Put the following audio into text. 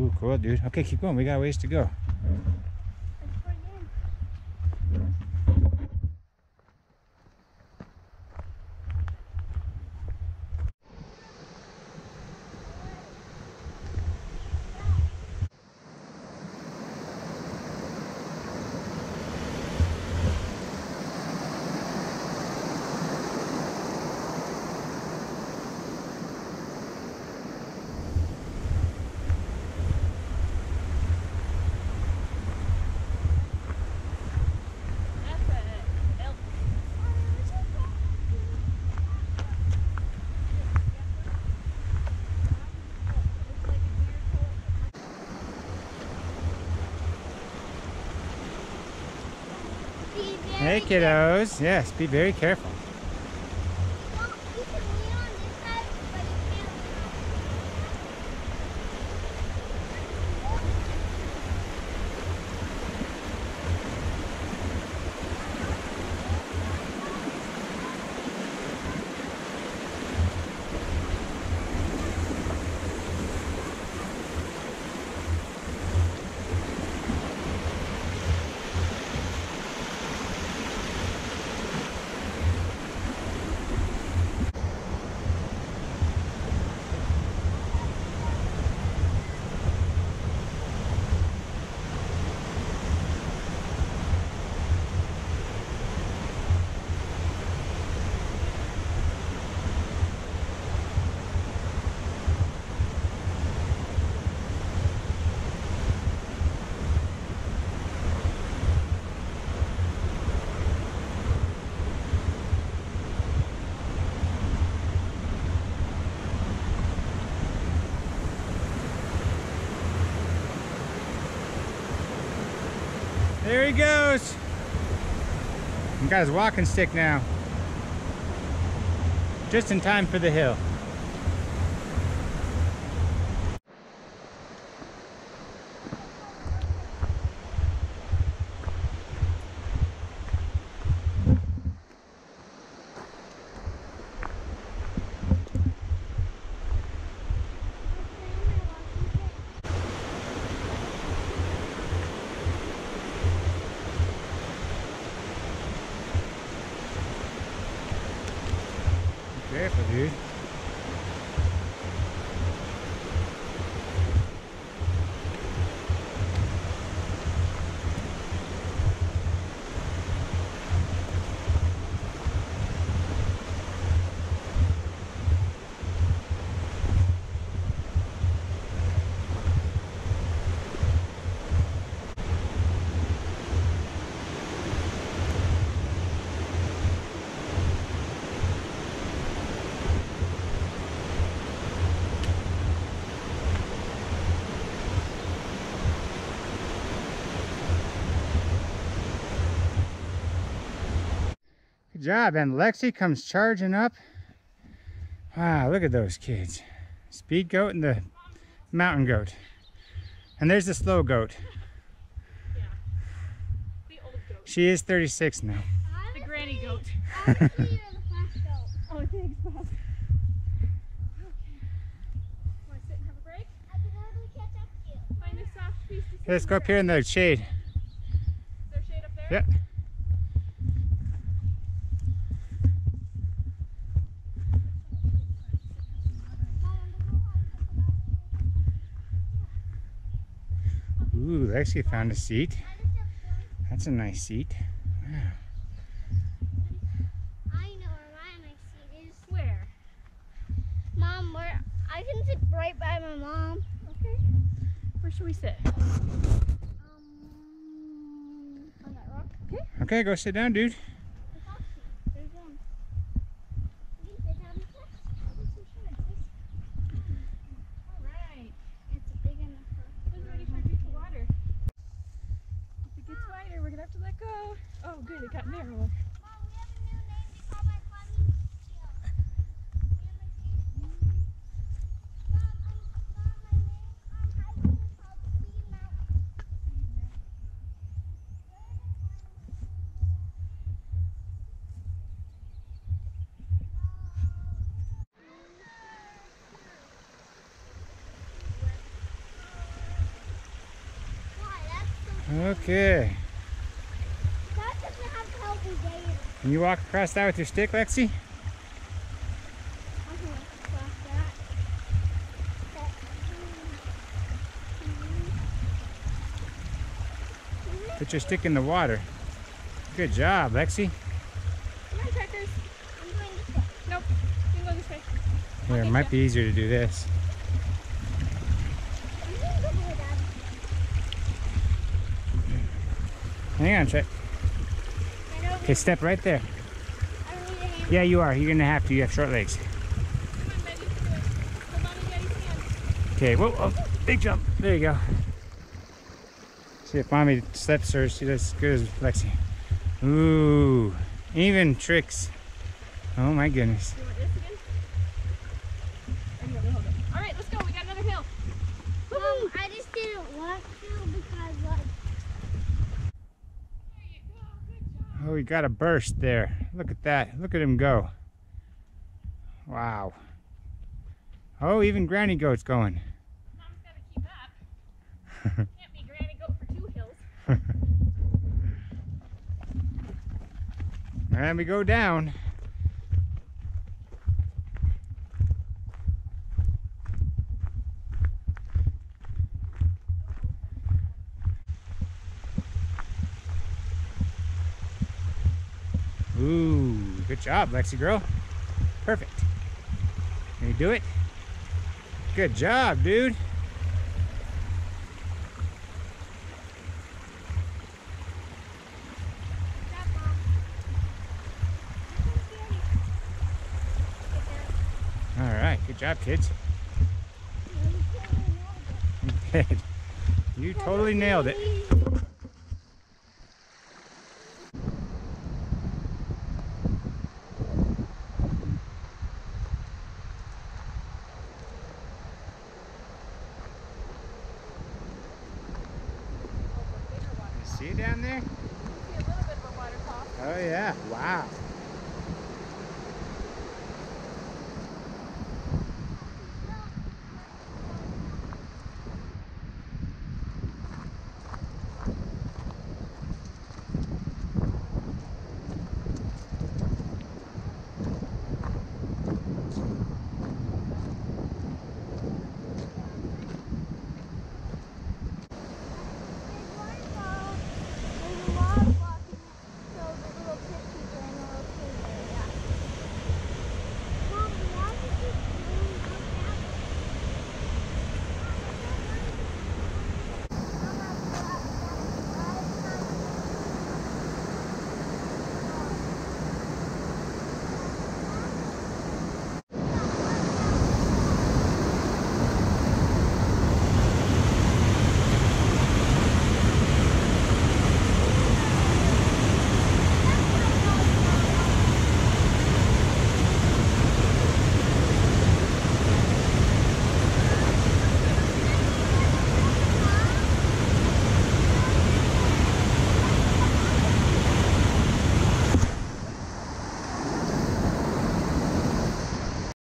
Ooh, cool, dude. Okay, keep going. We got a ways to go. Hey kiddos, yes, be very careful. Well, you can lean on this side, but you can't lean on There he goes. He got his walking stick now. Just in time for the hill. Careful, dude. Good job, and Lexi comes charging up. Wow, look at those kids. Speed goat and the mountain goat. And there's the slow goat. Yeah. The old goat. She is 36 now. The granny goat. Honestly, you're the fast goat. Oh, thanks, Bob. Okay. Want to sit and have a break? I can hardly catch up to you. Find a soft piece to sit. Let's go up here in the shade. Is there shade up there? Yep. Ooh, Lexi found a seat. That's a nice seat. Wow. I know where my next seat is. Where? Mom, where I can sit right by my mom. Okay. Where should we sit? On that rock. Okay. Okay, go sit down, dude. There's one. You can sit down there. All right. It's big enough for. Who's ready for a drink of water? If it gets wider, we're gonna have to let go. Oh, good. It got narrow. Mom, we have a new name to call my climbing skill. Mom, my name on hiking is called Speed Mountain. Okay. That doesn't have to help me there. Can you walk across that with your stick, Lexi? Put your stick in the water. Good job, Lexi. Come on, Crackers. I'm going this way. Nope. You can go this way. Here, it might be easier to do this. I'm going this way, Dad. Hang on, check. I don't Okay, step right there. I don't need a hand. Yeah, you are. You're gonna have to. You have short legs. Come on, Betty. Do it. Hold on to Daddy's hand. Okay, whoa, oh, big jump. There you go. See if Mommy steps her, she does as good as Lexi. Ooh, even tricks. Oh my goodness. You want this again? Or you want me to hold it? All right, let's go. We got another hill. Woo-hoo! I just didn't want to because like There you go. Good job. Oh, we got a burst there. Look at that. Look at him go. Wow. Oh, even Granny Goat's going. Mom's got to keep up. Can't be Granny Goat for 2 hills. And we go down. Ooh, good job, Lexi girl. Perfect. Can you do it? Good job, dude. that, Mom. All right, good job, kids. Get that. You did. You totally nailed it. See it down there? See a little bit of a waterfall. Oh yeah, wow.